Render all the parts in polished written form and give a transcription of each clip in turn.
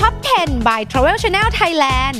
Top 10 by Travel Channel Thailand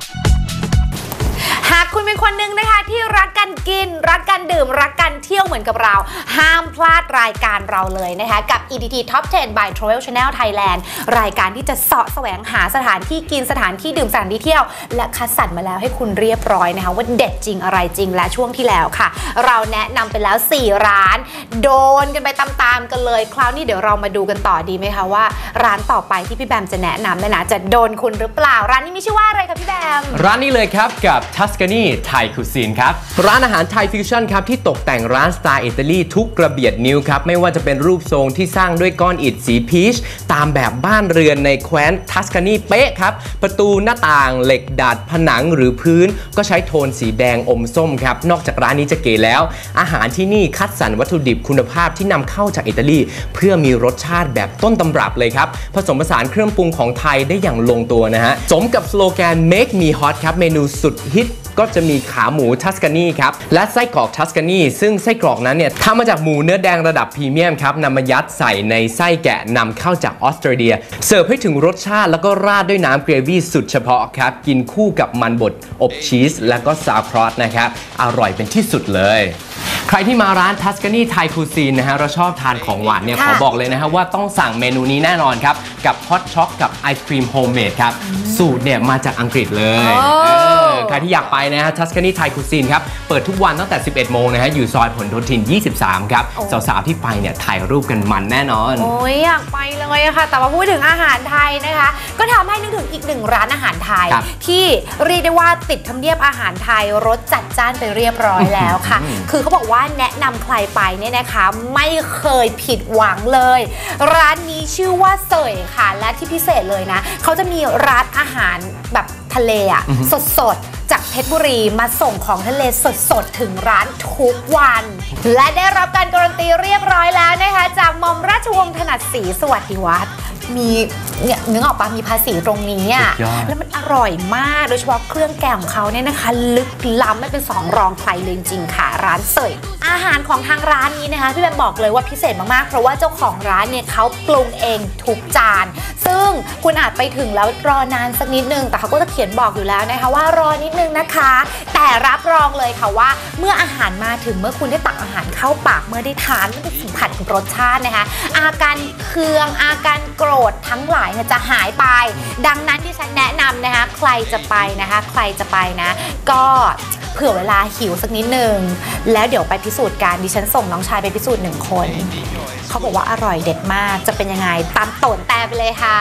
หากคุณเป็นคนหนึ่งนะคะที่รักกันกินรักกันดื่มรักกันเที่ยวเหมือนกับเราห้ามพลาดรายการเราเลยนะคะกับ EDT Top 10 by Travel Channel Thailand รายการที่จะเสาะแสวงหาสถานที่กินสถานที่ดื่มสถานที่เที่ยวและคัดสรรมาแล้วให้คุณเรียบร้อยนะคะว่าเด็ดจริงอะไรจริงและช่วงที่แล้วค่ะเราแนะนำไปแล้ว4ร้านโดนกันไปตามๆกันเลยคราวนี้เดี๋ยวเรามาดูกันต่อดีไหมคะว่าร้านต่อไปที่พี่แบมจะแนะนำเนี่ยนะจะโดนคุณหรือเปล่าร้านนี้มีชื่อว่าอะไรคะพี่แบมร้านนี้เลยครับกับ Tuscany Thai Cuisine ครับร้านอาหารไทยฟิวชั่นครับที่ตกแต่งร้านสไตล์อิตาลีทุกกระเบียดนิ้วครับไม่ว่าจะเป็นรูปทรงที่สร้างด้วยก้อนอิฐสีพีชตามแบบบ้านเรือนในแคว้นทัสกานีเป๊ะครับประตูหน้าต่างเหล็กดัดผนังหรือพื้นก็ใช้โทนสีแดงอมส้มครับนอกจากร้านนี้จะเก๋แล้วอาหารที่นี่คัดสรรวัตถุดิบคุณภาพที่นำเข้าจากอิตาลีเพื่อมีรสชาติแบบต้นตำรับเลยครับผสมผสานเครื่องปรุงของไทยได้อย่างลงตัวนะฮะสมกับสโลแกน Make Me Hot ครับเมนูสุดฮิตก็จะมีขาหมูทัสกานีครับและไส้กรอกทัสกานีซึ่งไส้กรอกนั้นเนี่ยทำมาจากหมูเนื้อแดงระดับพรีเมียมครับนำมายัดใส่ในไส้แกะนำเข้าจากออสเตรเลียเสิร์ฟให้ถึงรสชาติแล้วก็ราดด้วยน้ำเกรวี่สุดเฉพาะครับกินคู่กับมันบดอบชีสแล้วก็ซาวครอสนะครับอร่อยเป็นที่สุดเลยใครที่มาร้าน Tuscany Thai Cuisine นะฮะเราชอบทานของหวานเนี่ยขอบอกเลยนะฮะว่าต้องสั่งเมนูนี้แน่นอนครับกับฮอตช็อกกับไอศครีมโฮมเมดครับสูตรเนี่ยมาจากอังกฤษเลยใครที่อยากไปนะฮะ Tuscany Thai Cuisine ครับเปิดทุกวันตั้งแต่ 11 โมงนะฮะอยู่ซอยผลโยธิน 23 ครับสาวๆที่ไปเนี่ยถ่ายรูปกันมันแน่นอนโอ้ยอยากไปเลยอะค่ะแต่ว่าพูดถึงอาหารไทยนะคะก็ทำให้นึกถึงอีกหนึ่งร้านอาหารไทยที่เรียกได้ว่าติดธรรมเนียบอาหารไทยรสจัดจ้านไปเรียบร้อยแล้วค่ะคือเขาบอกว่าแนะนำใครไปเนี่ยนะคะไม่เคยผิดหวังเลยร้านนี้ชื่อว่าเสยค่ะและที่พิเศษเลยนะเขาจะมีร้านอาหารแบบทะเลอะสดๆจากเพชรบุรีมาส่งของทะเลสดๆถึงร้านทุกวันและได้รับการการันตีเรียบร้อยแล้วนะคะจากหม่อมราชวงศ์ถนัดศรีสวัสดิวัฒน์มีเนี่ยนึกออกปะมีภาษีตรงนี้อ่ะแล้วมันอร่อยมากโดยเฉพาะเครื่องแกงของเขาเนี่ยนะคะลึกล้ำไม่เป็นสองรองใครเลยจริงๆค่ะร้านเสยอาหารของทางร้านนี้นะคะพี่แบมบอกเลยว่าพิเศษมากๆเพราะว่าเจ้าของร้านเนี่ยเขาปรุงเองทุกจานซึ่งคุณอาจไปถึงแล้วรอนานสักนิดนึงแต่เขาก็จะเขียนบอกอยู่แล้วนะคะว่ารอนิดนึงนะคะแต่รับรองเลยค่ะว่าเมื่ออาหารมาถึงเมื่อคุณได้ตักอาหารเข้าปากเมื่อได้ทานเมื่อได้สัมผัสกับรสชาตินะคะอาการเคืองอาการโกรธทั้งหลายจะหายไปดังนั้นที่ฉันแนะนำนะคะใครจะไปนะก็เผื่อเวลาหิวสักนิดนึงแล้วเดี๋ยวไปพิสูจน์กันดิฉันส่งน้องชายไปพิสูจน์1 คนเขาบอกว่าอร่อยเด็ดมากจะเป็นยังไงตามโตนแต่ไปเลยค่ะ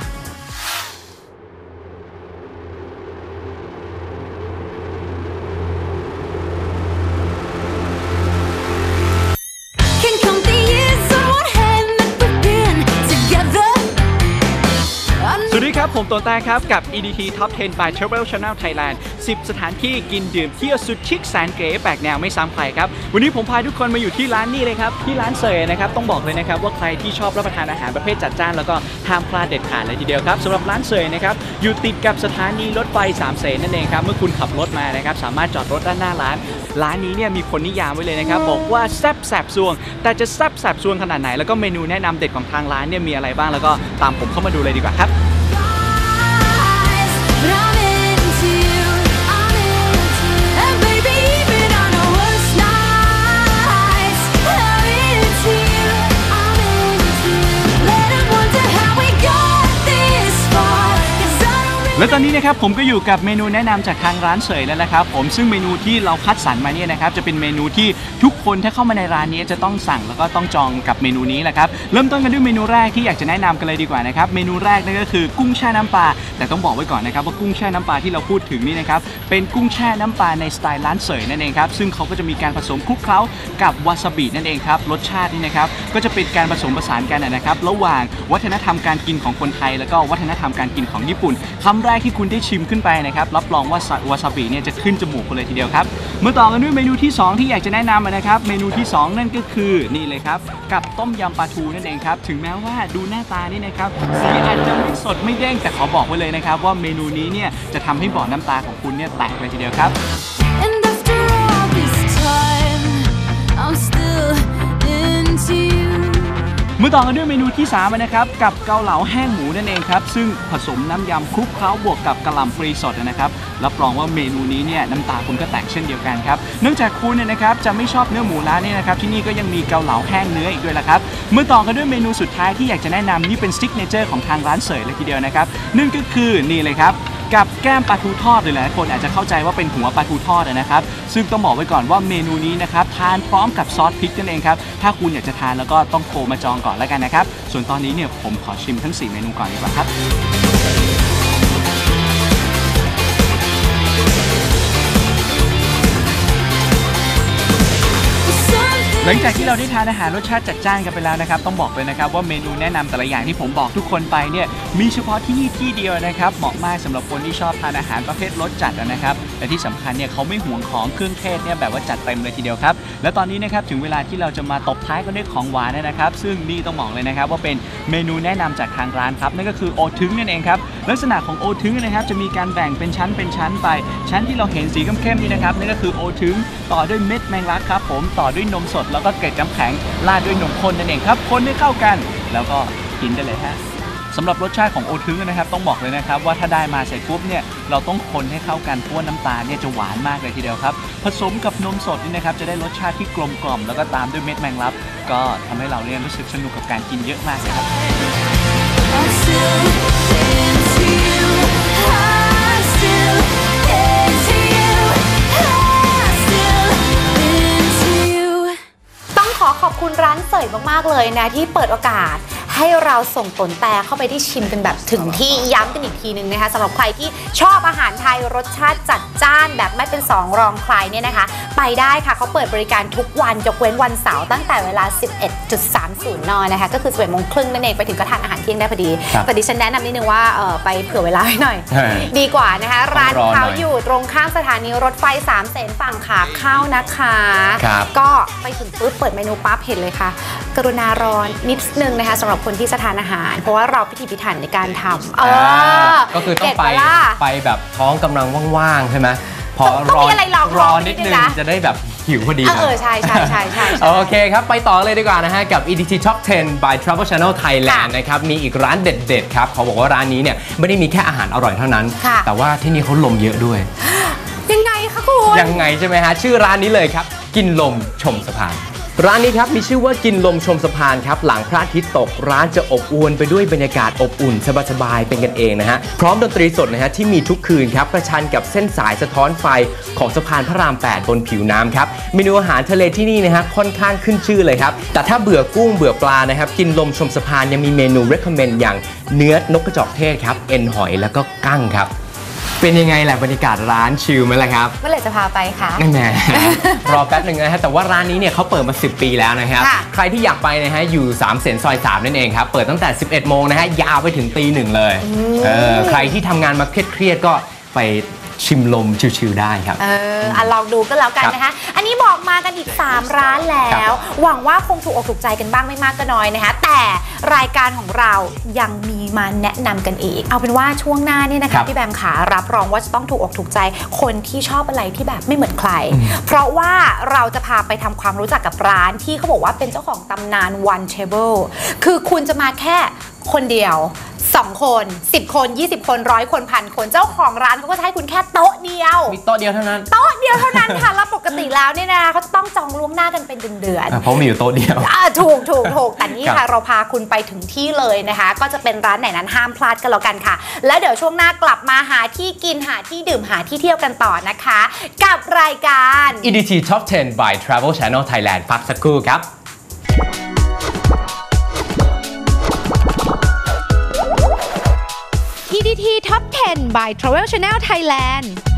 สวัสดีครับผมโตนแต่ครับกับ EDT Top 10 by Travel Channel Thailand 10 สถานที่กินดื่มเที่ยวสุดชิคแสนเก๋แปลกแนวไม่ซ้ำใครครับวันนี้ผมพาทุกคนมาอยู่ที่ร้านนี้เลยครับที่ร้านเสยนะครับต้องบอกเลยนะครับว่าใครที่ชอบรับประทานอาหารประเภทจัดจ้านแล้วก็ห้ามพลาดเด็ดขาดเลยทีเดียวครับสำหรับร้านเสยนะครับอยู่ติดกับสถานีรถไฟสามเสนนั่นเองครับเมื่อคุณขับรถมานะครับสามารถจอดรถด้านหน้าร้านนี้เนี่ยมีคนนิยามไว้เลยนะครับบอกว่าแซ่บแสบซวงแต่จะแซ่บแสบซวงขนาดไหนแล้วก็เมนูแนะนำเด็ดของทางร้านเนี่ยมีอะไรบ้างแล้วก็ตามผมเข้ามาดูเลยดีกว่าครับและตอนนี้นะครับผมก็อยู่กับเมนูแนะนำจากทางร้านเสยแล้วนะครับผมซึ่งเมนูที่เราคัดสรรมาเนี่ยนะครับจะเป็นเมนูที่ทุกคนถ้าเข้ามาในร้านนี้จะต้องสั่งแล้วก็ต้องจองกับเมนูนี้แหละครับเริ่มต้นกันด้วยเมนูแรกที่อยากจะแนะนำกันเลยดีกว่านะครับเมนูแรกนั่นก็คือกุ้งแช่น้ำปลาแต่ต้องบอกไว้ก่อนนะครับว่ากุ้งแช่น้ำปลาที่เราพูดถึงนี่นะครับเป็นกุ้งแช่น้ำปลาในสไตล์ร้านเสยนั่นเองครับซึ่งเขาก็จะมีการผสมคลุกเคล้ากับวาซาบินั่นเองครับรสชาตินี่นะครับก็จะเป็นการผสมผสานกันนะครับระหว่างวัฒนธรรมการกินของคนไทยแล้วก็วัฒนธรรมการกินของญี่ปุ่นคำแรกที่คุณได้ชิมขึ้นไปนะครับรับรองว่าวาซาบิเนี่ยจะขึ้นจมูกเลยทีเดียวครับมาต่อกันด้วยเมนูที่2ที่อยากจะแนะนำนะครับเมนูที่2นั่นก็คือนี่เลยครับกับต้มยำปลาทูนั่นเองครับถึงแม้ว่าดูหน้าตานี่นะครับสีอาจจะไม่สดไม่เด้งแต่ขอบอกไว้เลยนะครับว่าเมนูนี้เนี่ยจะทำให้บ่อน้ำตาของคุณเนี่ยแตกเลยทีเดียวครับเมื่อมาต่อกันด้วยเมนูที่3นะครับกับเกาเหลาแห้งหมูนั่นเองครับซึ่งผสมน้ำยำคลุกเคล้าบวกกับกะหล่ำปลีสดนะครับรับรองว่าเมนูนี้เนี่ยน้ำตาคุณก็แตกเช่นเดียวกันครับเนื่องจากคุณเนี่ยนะครับจะไม่ชอบเนื้อหมูร้านนี้นะครับที่นี่ก็ยังมีเกาเหลาแห้งเนื้ออีกด้วยละครับมาต่อกันด้วยเมนูสุดท้ายที่อยากจะแนะนำนี่เป็นซิกเนเจอร์ของทางร้านเสยเลยทีเดียวนะครับนั่นก็คือนี่เลยครับกับแก้มปลาทูทอดหลายคนอาจจะเข้าใจว่าเป็นหัวปลาทูทอดนะครับซึ่งต้องบอกไว้ก่อนว่าเมนูนี้นะครับทานพร้อมกับซอสพริกนั่นเองครับถ้าคุณอยากจะทานแล้วก็ต้องโทรมาจองก่อนแล้วกันนะครับส่วนตอนนี้เนี่ยผมขอชิมทั้ง4เมนูก่อนดีกว่าครับหลังจากที่เราได้ทานอาหารรสชาติจัดจ้านกันไปแล้วนะครับต้องบอกเลยนะครับว่าเมนูแนะนำแต่ละอย่างที่ผมบอกทุกคนไปเนี่ยมีเฉพาะที่นี่ที่เดียวนะครับเหมาะมากสำหรับคนที่ชอบทานอาหารประเภทรสจัดนะครับและที่สำคัญเนี่ยเขาไม่ห่วงของเครื่องเทศเนี่ยแบบว่าจัดเต็มเลยทีเดียวครับและตอนนี้นะครับถึงเวลาที่เราจะมาตบท้ายกันด้วยของหวานนะครับซึ่งนี่ต้องบอกเลยนะครับว่าเป็นเมนูแนะนำจากทางร้านครับนั่นก็คือโอทึงนั่นเองครับลักษณะของโอทึงนะครับจะมีการแบ่งเป็นชั้นไปชั้นที่เราเห็นสีเข้มๆนี่นะครับนั่นก็คือโอทึงต่อด้วยเม็ดแมงลักครับผมต่อด้วยนมสดแล้วก็เกล็ดน้ำแข็งราดด้วยนมข้นนั่นเองครับคนให้เข้ากันแล้วก็กินได้เลยฮะสำหรับรสชาติของโอทึงนะครับต้องบอกเลยนะครับว่าถ้าได้มาเสร็จปุ๊บเนี่ยเราต้องคนให้เข้ากันเพราะว่าน้ำตาลเนี่ยจะหวานมากเลยทีเดียวครับผสมกับนมสดนี่นะครับจะได้รสชาติที่กลมกล่อมแล้วก็ตามด้วยเม็ดแมงลักก็ทำให้เราเนี่ยรู้สึกสนุกกับการกินเยอะมากเลยครับขอบคุณร้านเสยมากๆเลยนะที่เปิดโอกาสให้เราส่งตนแต่เข้าไปที่ชิมกันแบบถึงที่ย้ำกันอีกทีนึงนะคะสำหรับใครที่ชอบอาหารไทยรสชาติจัดจ้านแบบไม่เป็นสองรองใครเนี่ยนะคะไปได้ค่ะเขาเปิดบริการทุกวันยกเว้นวันเสาร์ตั้งแต่เวลา 11:30 น.นะคะก็คือ 11:30 น.นั่นเองไปถึงก็ทานอาหารเที่ยงได้พอดีแต่ดิฉันแนะนำนิดนึงว่าไปเผื่อเวลาไว้หน่อยดีกว่านะคะร้านเขาอยู่ตรงข้ามสถานีรถไฟ3 เสนฝั่งขาเข้านะคะก็ไปถึงปุ๊บเปิดเมนูปั๊บเห็นเลยค่ะกรุณารอนิดนึงนะคะสำหรับคนที่จะทานอาหารเพราะว่าเราพิถีพิถันในการทำก็คือต้องไปแบบท้องกำลังว่างๆใช่ไหมพอรอนิดนึงจะได้แบบหิวพอดีใช่โอเคครับไปต่อเลยดีกว่านะฮะกับ EDT Top 10 by Travel Channel Thailand นะครับมีอีกร้านเด็ดๆครับเขาบอกว่าร้านนี้เนี่ยไม่ได้มีแค่อาหารอร่อยเท่านั้นแต่ว่าที่นี่เขาลมเยอะด้วยยังไงคะคุณยังไงใช่ไหมฮะชื่อร้านนี้เลยครับกินลมชมสะพานร้านนี้ครับมีชื่อว่ากินลมชมสะพานครับหลังพระอาทิตย์ตกร้านจะอบอวลไปด้วยบรรยากาศอบอุ่นสบายๆเป็นกันเองนะฮะพร้อมดนตรีสดนะฮะที่มีทุกคืนครับประชันกับเส้นสายสะท้อนไฟของสะพานพระราม 8 บนผิวน้ำครับเมนูอาหารทะเลที่นี่นะฮะค่อนข้างขึ้นชื่อเลยครับแต่ถ้าเบื่อกุ้งเบื่อปลานะครับกินลมชมสะพานยังมีเมนู recommend อย่างเนื้อนกกระจอกเทศครับเอ็นหอยแล้วก็กั้งครับเป็นยังไงแหละบรรยากาศร้านชิลไหมล่ะครับเมื่อไหร่จะพาไปคะแน่รอแป๊บนึงนะฮะแต่ว่าร้านนี้เนี่ยเขาเปิดมา10 ปีแล้วนะครับใครที่อยากไปนะฮะอยู่3 เสนซอย 3นั่นเองครับเปิดตั้งแต่ 11 โมงนะฮะยาวไปถึงตี 1เลยใครที่ทำงานมาเครียดๆก็ไปชิมลมชิลๆได้ครับลองดูก็แล้วกันนะคะอันนี้บอกมากันอีก3ร้านแล้วหวังว่าคงถูกอกถูกใจกันบ้างไม่มากก็น้อยนะคะแต่รายการของเรายังมีมาแนะนำกันอีกเอาเป็นว่าช่วงหน้านี่นะคะพี่แบมขารับรองว่าจะต้องถูกอกถูกใจคนที่ชอบอะไรที่แบบไม่เหมือนใครเพราะว่าเราจะพาไปทำความรู้จักกับร้านที่เขาบอกว่าเป็นเจ้าของตำนาน One Table คือคุณจะมาแค่คนเดียว2 คน10 คน20 คน100 คน1,000 คนเจ้าของร้านเขาก็จะให้คุณแค่โต๊ะเดียวมีโต๊ะเดียวเท่านั้นค่ะแล้วปกติแล้วเนี่ยนะเขาจะต้องจองล่วงหน้ากันเป็นเดือนเพราะมีอยู่โต๊ะเดียวถูกแต่นี่ค่ะเราพาคุณไปถึงที่เลยนะคะก็จะเป็นร้านไหนนั้นห้ามพลาดกันแล้วกันค่ะแล้วเดี๋ยวช่วงหน้ากลับมาหาที่กินหาที่ดื่มหาที่เที่ยวกันต่อนะคะกับรายการ EDT Top 10 by Travel Channel Thailand พักสักครู่ครับ EDT Top 10 by Travel Channel Thailand